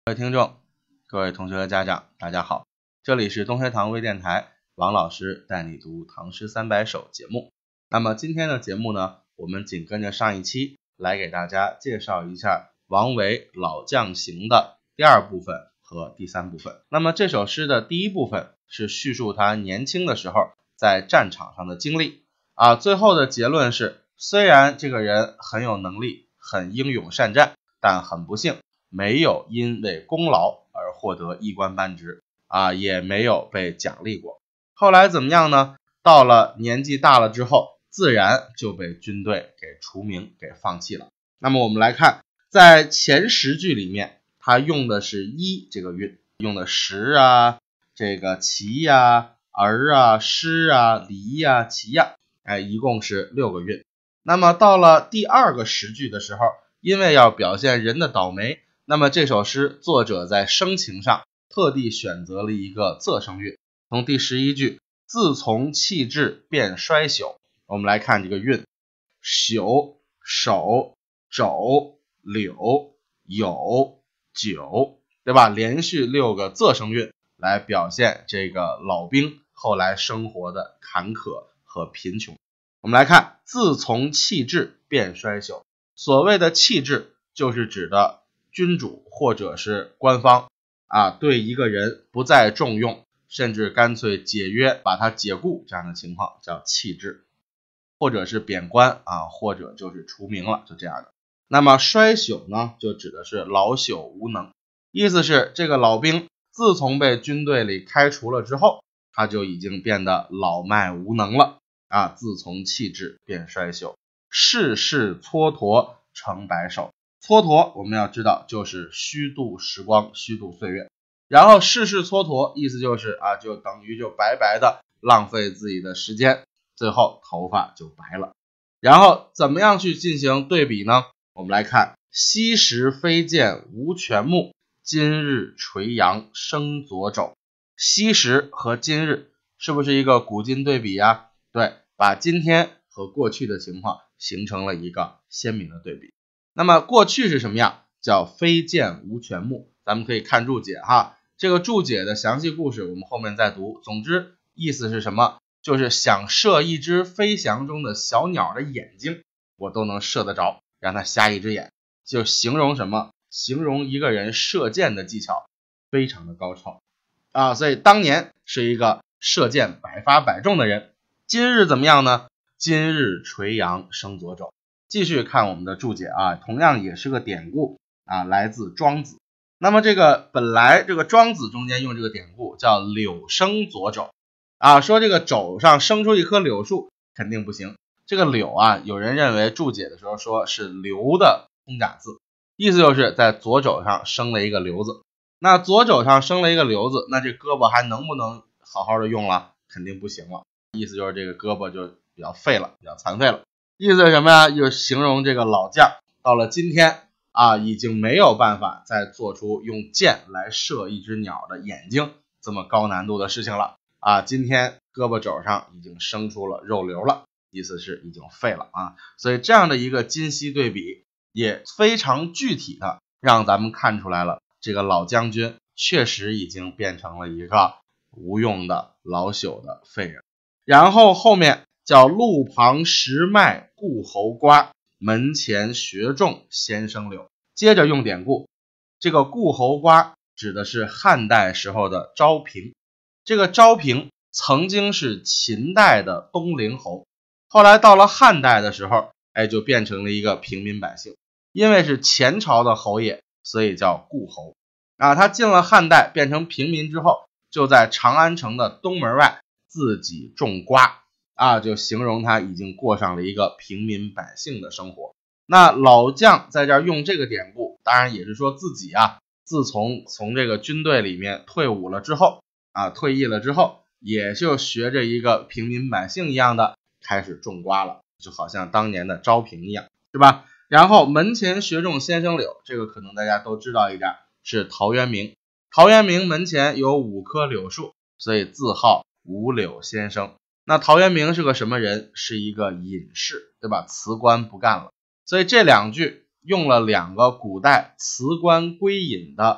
各位听众，各位同学和家长，大家好，这里是东学堂微电台，王老师带你读唐诗300首节目。那么今天的节目呢，我们紧跟着上一期来给大家介绍一下王维老将行的第二部分和第三部分。那么这首诗的第一部分是叙述他年轻的时候在战场上的经历最后的结论是，虽然这个人很有能力，很英勇善战，但很不幸没有因为功劳而获得一官半职也没有被奖励过。后来怎么样呢？到了年纪大了之后，自然就被军队给除名，给放弃了。那么我们来看，在前10句里面，他用的是一这个韵，用的时这个其儿诗离其一共是6个韵。那么到了第2个10句的时候，因为要表现人的倒霉，那么这首诗作者在声情上特地选择了一个仄声韵。从第11句自从气质变衰朽，我们来看这个韵，朽、首、肘、柳、有、九，对吧？连续6个仄声韵来表现这个老兵后来生活的坎坷和贫穷。我们来看自从气质变衰朽，所谓的气质就是指的君主或者是官方对一个人不再重用，甚至干脆解约把他解雇，这样的情况叫弃置，或者是贬官或者就是除名了，就这样的。那么衰朽呢，就指的是老朽无能，意思是这个老兵自从被军队里开除了之后，他就已经变得老迈无能了自从气质变衰朽，世事蹉跎成白首。蹉跎我们要知道就是虚度时光，虚度岁月，然后世事蹉跎意思就是就等于就白白的浪费自己的时间，最后头发就白了。然后怎么样去进行对比呢？我们来看昔时飞剑无全目，今日垂杨生左肘。昔时和今日是不是一个古今对比对，把今天和过去的情况形成了一个鲜明的对比。那么过去是什么样？叫飞剑无全目，咱们可以看注解这个注解的详细故事我们后面再读。总之意思是什么？就是想射一只飞翔中的小鸟的眼睛，我都能射得着，让它瞎一只眼。就形容什么？形容一个人射箭的技巧非常的高超所以当年是一个射箭百发百中的人。今日怎么样呢？今日垂杨生左肘。继续看我们的注解同样也是个典故来自庄子。那么这个本来这个庄子中间用这个典故叫柳生左肘说这个肘上生出一棵柳树肯定不行。这个柳有人认为注解的时候说是刘的通假字，意思就是在左肘上生了一个瘤子。那左肘上生了一个瘤子，那这胳膊还能不能好好的用了？肯定不行了。意思就是这个胳膊就比较废了，比较残废了。意思是什么呀？就是形容这个老将到了今天已经没有办法再做出用箭来射一只鸟的眼睛这么高难度的事情了今天胳膊肘上已经生出了肉瘤了，意思是已经废了所以这样的一个今昔对比也非常具体的让咱们看出来了，这个老将军确实已经变成了一个无用的老朽的废人。然后后面叫路旁拾麦顾侯瓜，门前学种先生柳。接着用典故，这个顾侯瓜指的是汉代时候的昭平。这个昭平曾经是秦代的东陵侯，后来到了汉代的时候就变成了一个平民百姓。因为是前朝的侯爷，所以叫顾侯他进了汉代变成平民之后，就在长安城的东门外自己种瓜就形容他已经过上了一个平民百姓的生活。那老将在这儿用这个典故，当然也是说自己自从这个军队里面退伍了之后退役了之后，也就学着一个平民百姓一样的开始种瓜了，就好像当年的昭平一样，是吧？然后门前学种先生柳，这个可能大家都知道一点，是陶渊明。陶渊明门前有5棵柳树，所以自号五柳先生。那陶渊明是个什么人？是一个隐士，对吧？辞官不干了。所以这2句用了2个古代辞官归隐的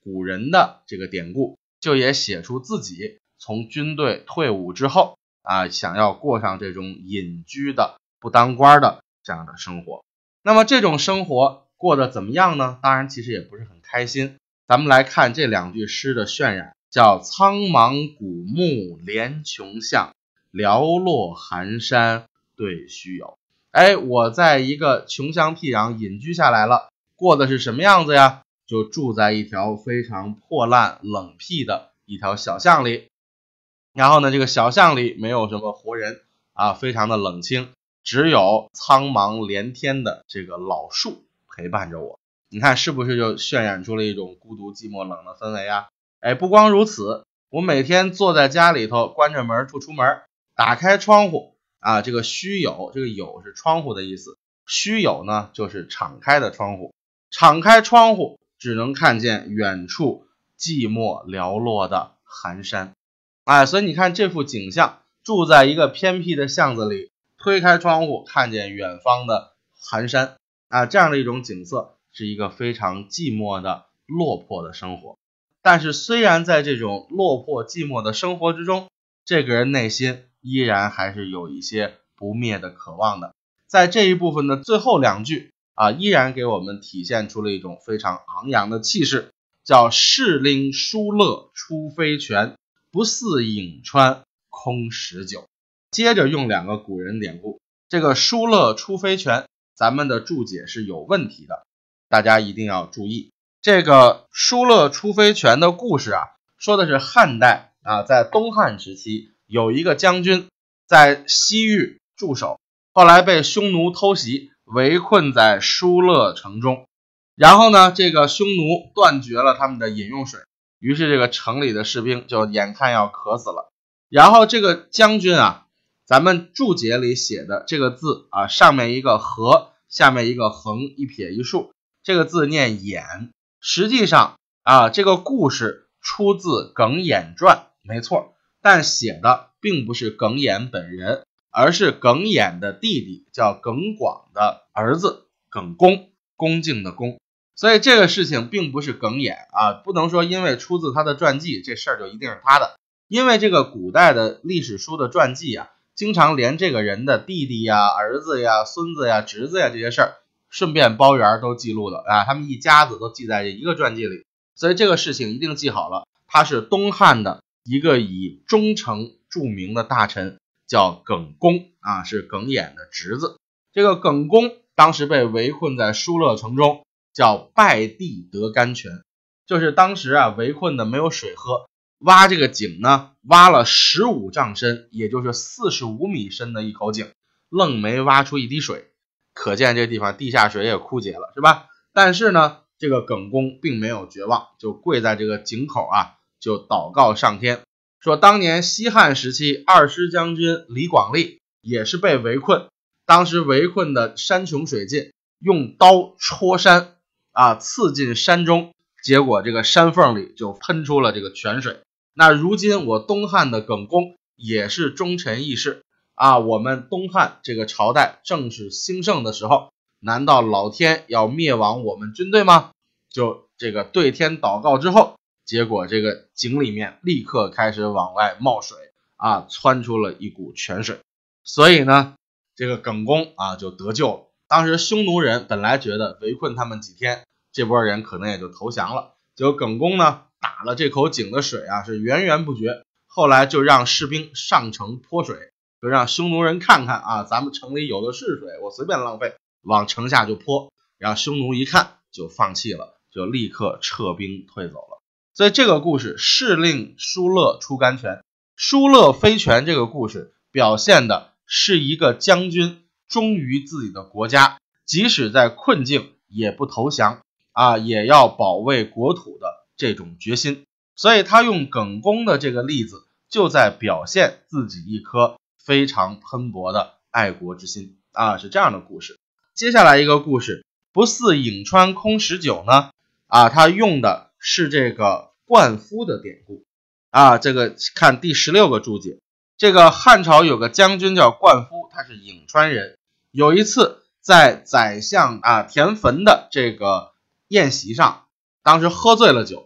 古人的这个典故，就也写出自己从军队退伍之后想要过上这种隐居的不当官的这样的生活。那么这种生活过得怎么样呢？当然其实也不是很开心。咱们来看这2句诗的渲染，叫苍茫古木连穷巷，寥落寒山对虚有。我在一个穷乡僻壤隐居下来了，过的是什么样子呀？就住在一条非常破烂冷僻的一条小巷里，然后呢，这个小巷里没有什么活人非常的冷清，只有苍茫连天的这个老树陪伴着我。你看是不是就渲染出了一种孤独寂寞冷的氛围啊？不光如此，我每天坐在家里头，关着门不出门，打开窗户这个虚有，这个有是窗户的意思，虚有呢就是敞开的窗户，敞开窗户只能看见远处寂寞寥落的寒山。所以你看这幅景象，住在一个偏僻的巷子里，推开窗户看见远方的寒山这样的一种景色，是一个非常寂寞的落魄的生活。但是虽然在这种落魄寂寞的生活之中，这个人内心依然还是有一些不灭的渴望的。在这一部分的最后2句依然给我们体现出了一种非常昂扬的气势，叫士令疏勒出飞泉，不似颍川空十九。接着用2个古人典故，这个疏勒出飞泉咱们的注解是有问题的，大家一定要注意。这个疏勒出飞泉的故事说的是汉代在东汉时期有一个将军在西域驻守，后来被匈奴偷袭，围困在疏勒城中。然后呢，这个匈奴断绝了他们的饮用水，于是这个城里的士兵就眼看要渴死了。然后这个将军咱们注解里写的这个字上面一个禾，下面一个横，一撇一竖，这个字念偃。实际上这个故事出自《耿偃传》，没错，但写的并不是耿偃本人，而是耿偃的弟弟叫耿广的儿子耿恭，恭敬的恭。所以这个事情并不是耿偃不能说因为出自他的传记，这事儿就一定是他的。因为这个古代的历史书的传记经常连这个人的弟弟儿子孙子侄子这些事儿顺便包圆都记录的他们一家子都记在这一个传记里。所以这个事情一定记好了，他是东汉的一个以忠诚著名的大臣，叫耿恭是耿偃的侄子。这个耿恭当时被围困在疏勒城中，叫拜地得甘泉，就是当时围困的没有水喝，挖这个井呢，挖了15丈深，也就是45米深的一口井，愣没挖出一滴水，可见这地方地下水也枯竭了，是吧？但是呢，这个耿恭并没有绝望，就跪在这个井口就祷告上天，说当年西汉时期二师将军李广利也是被围困，当时围困的山穷水尽，用刀戳山刺进山中，结果这个山缝里就喷出了这个泉水。那如今我东汉的耿恭也是忠臣义士我们东汉这个朝代正是兴盛的时候，难道老天要灭亡我们军队吗？就这个对天祷告之后，结果这个井里面立刻开始往外冒水窜出了一股泉水。所以呢，这个耿恭就得救了。当时匈奴人本来觉得围困他们几天，这波人可能也就投降了，结果耿恭呢打了这口井的水是源源不绝，后来就让士兵上城泼水，就让匈奴人看看咱们城里有的是水，我随便浪费，往城下就泼，让匈奴一看就放弃了，就立刻撤兵退走了。所以这个故事士令疏勒出甘泉，疏勒飞泉这个故事表现的是一个将军忠于自己的国家，即使在困境也不投降也要保卫国土的这种决心。所以他用耿恭的这个例子，就在表现自己一颗非常喷薄的爱国之心是这样的故事。接下来一个故事，不似颍川空十九呢他用的是这个灌夫的典故这个看第16个注解。这个汉朝有个将军叫灌夫，他是颍川人。有一次在宰相田汾的这个宴席上，当时喝醉了酒，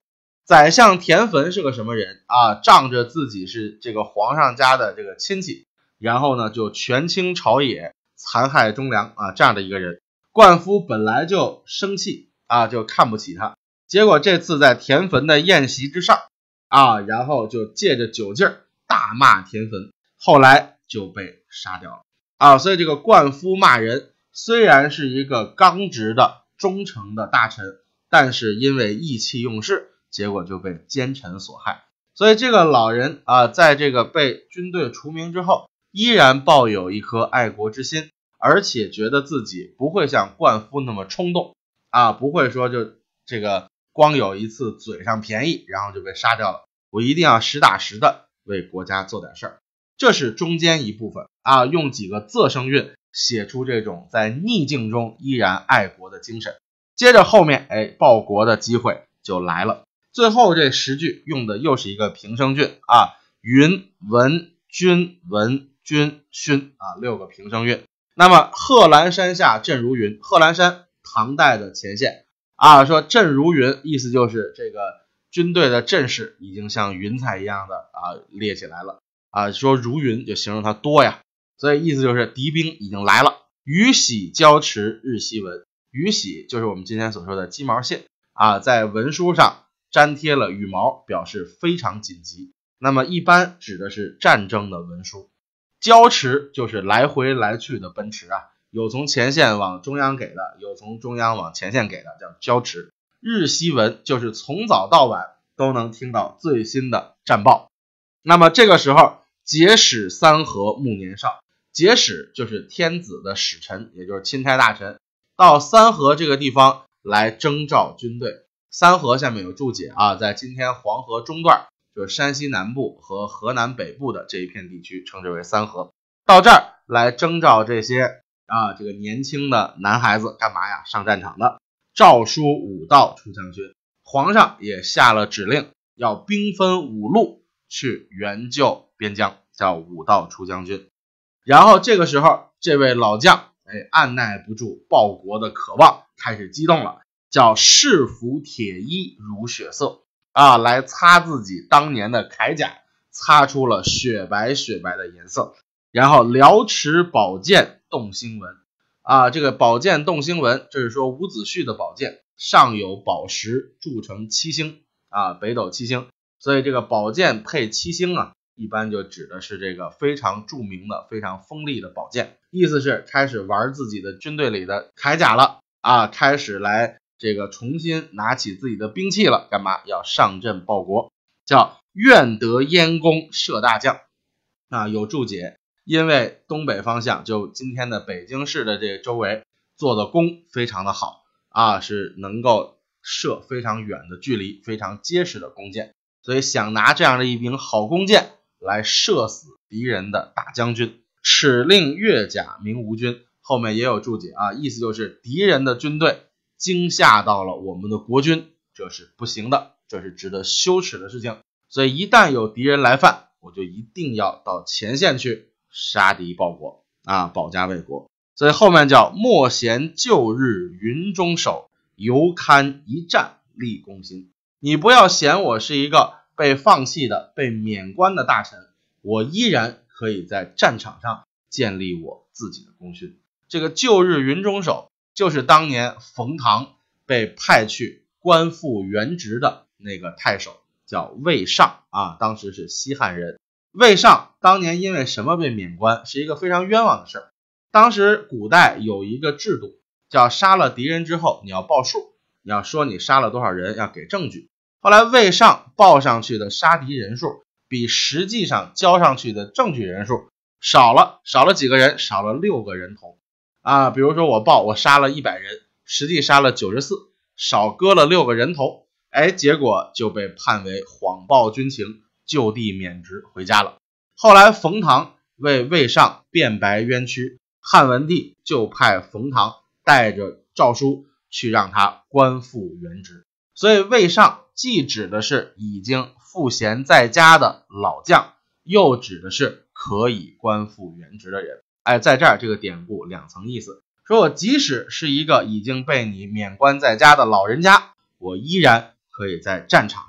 宰相田汾是个什么人啊？仗着自己是这个皇上家的这个亲戚，然后呢就权倾朝野，残害忠良啊，这样的一个人。灌夫本来就生气啊，就看不起他，结果这次在田汾的宴席之上啊，然后就借着酒劲儿大骂田汾，后来就被杀掉了啊。所以这个灌夫骂人虽然是一个刚直的忠诚的大臣，但是因为意气用事，结果就被奸臣所害。所以这个老人啊，在这个被军队除名之后，依然抱有一颗爱国之心，而且觉得自己不会像灌夫那么冲动啊，不会说就这个光有一次嘴上便宜然后就被杀掉了，我一定要实打实的为国家做点事儿。这是中间一部分啊，用几个仄声韵写出这种在逆境中依然爱国的精神。接着后面报国的机会就来了，最后这10句用的又是一个平声韵啊，云、文、君、文、君、勋啊，6个平声韵。那么贺兰山下阵如云，贺兰山唐代的前线啊，说阵如云，意思就是这个军队的阵势已经像云彩一样的啊列起来了啊，说如云就形容它多呀，所以意思就是敌兵已经来了。羽喜交持日夕文，羽喜就是我们今天所说的鸡毛信啊，在文书上粘贴了羽毛，表示非常紧急。那么一般指的是战争的文书。交持就是来回来去的奔驰啊，有从前线往中央给的，有从中央往前线给的，叫交持。日夕文就是从早到晚都能听到最新的战报。那么这个时候节使三河暮年少，节使就是天子的使臣，也就是钦差大臣，到三河这个地方来征召军队。三河下面有注解啊，在今天黄河中段，就是山西南部和河南北部的这一片地区，称之为三河。到这儿来征召这些这个年轻的男孩子干嘛呀？上战场的。诏书5道出将军，皇上也下了指令，要兵分5路去援救边疆，叫5道出将军。然后这个时候，这位老将按耐不住报国的渴望，开始激动了，叫士服铁衣如血色啊，来擦自己当年的铠甲，擦出了雪白雪白的颜色。然后辽持宝剑动星纹啊，这个宝剑动星纹，这是说伍子胥的宝剑上有宝石铸成7星啊，北斗7星，所以这个宝剑配7星啊，一般就指的是这个非常著名的非常锋利的宝剑，意思是开始玩自己的军队里的铠甲了啊，开始来这个重新拿起自己的兵器了，干嘛？要上阵报国，叫愿得燕弓射大将啊，有注解，因为东北方向就今天的北京市的这个周围做的弓非常的好啊，是能够射非常远的距离，非常结实的弓箭，所以想拿这样的一柄好弓箭来射死敌人的大将军。敕令越甲明吴军，后面也有注解啊，意思就是敌人的军队惊吓到了我们的国军，这是不行的，这是值得羞耻的事情。所以一旦有敌人来犯，我就一定要到前线去杀敌报国啊，保家卫国。所以后面叫莫嫌旧日云中守，犹堪一战立功心。你不要嫌我是一个被放弃的被免官的大臣，我依然可以在战场上建立我自己的功勋。这个旧日云中守就是当年冯唐被派去官复原职的那个太守，叫魏尚啊，当时是西汉人。魏尚当年因为什么被免官，是一个非常冤枉的事儿。当时古代有一个制度，叫杀了敌人之后你要报数，你要说你杀了多少人，要给证据。后来魏尚报上去的杀敌人数比实际上交上去的证据人数少了几个人，少了6个人头啊。比如说我杀了100人，实际杀了94，少割了6个人头，结果就被判为谎报军情，就地免职回家了。后来冯唐为魏尚辩白冤屈，汉文帝就派冯唐带着诏书去让他官复原职。所以魏尚既指的是已经赋闲在家的老将，又指的是可以官复原职的人。在这儿这个典故2层意思，说我即使是一个已经被你免官在家的老人家，我依然可以在战场上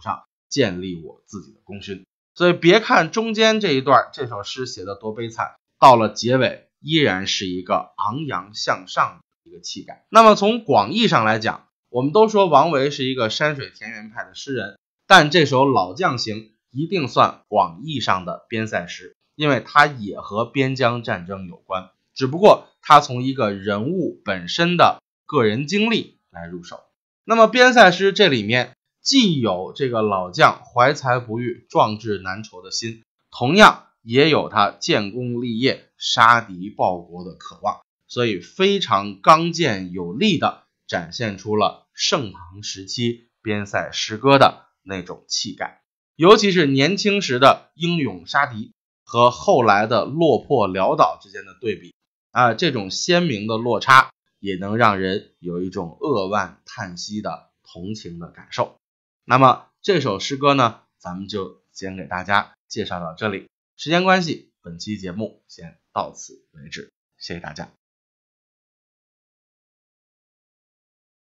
建立我自己的功勋。所以别看中间这一段这首诗写的多悲惨，到了结尾依然是一个昂扬向上的一个气概。那么从广义上来讲，我们都说王维是一个山水田园派的诗人，但这首老将行一定算广义上的边塞诗，因为它也和边疆战争有关，只不过它从一个人物本身的个人经历来入手。那么边塞诗这里面既有这个老将怀才不遇、壮志难酬的心，同样也有他建功立业、杀敌报国的渴望，所以非常刚健有力的展现出了盛唐时期边塞诗歌的那种气概。尤其是年轻时的英勇杀敌和后来的落魄潦倒之间的对比这种鲜明的落差也能让人有一种扼腕叹息的同情的感受。那么这首诗歌呢，咱们就先给大家介绍到这里，时间关系，本期节目先到此为止，谢谢大家。